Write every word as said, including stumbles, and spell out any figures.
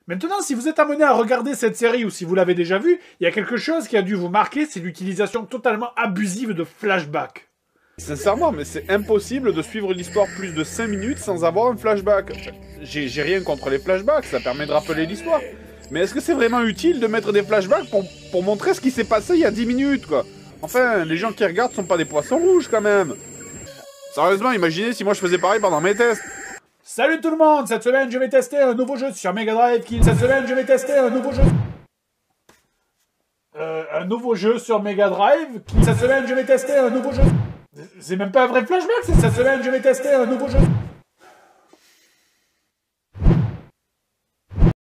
Maintenant, si vous êtes amené à regarder cette série ou si vous l'avez déjà vue, il y a quelque chose qui a dû vous marquer, c'est l'utilisation totalement abusive de flashbacks. Sincèrement, mais c'est impossible de suivre l'histoire plus de cinq minutes sans avoir un flashback. J'ai j'ai rien contre les flashbacks, ça permet de rappeler l'histoire. Mais est-ce que c'est vraiment utile de mettre des flashbacks pour, pour montrer ce qui s'est passé il y a dix minutes, quoi? Enfin, les gens qui regardent sont pas des poissons rouges, quand même. Sérieusement, imaginez si moi je faisais pareil pendant mes tests. Salut tout le monde, cette semaine je vais tester un nouveau jeu sur Mega Drive qui... Cette semaine je vais tester un nouveau jeu... Euh, un nouveau jeu sur Mega Drive qui... Cette semaine je vais tester un nouveau jeu... C'est même pas un vrai flashback, c'est cette semaine je vais tester un nouveau jeu...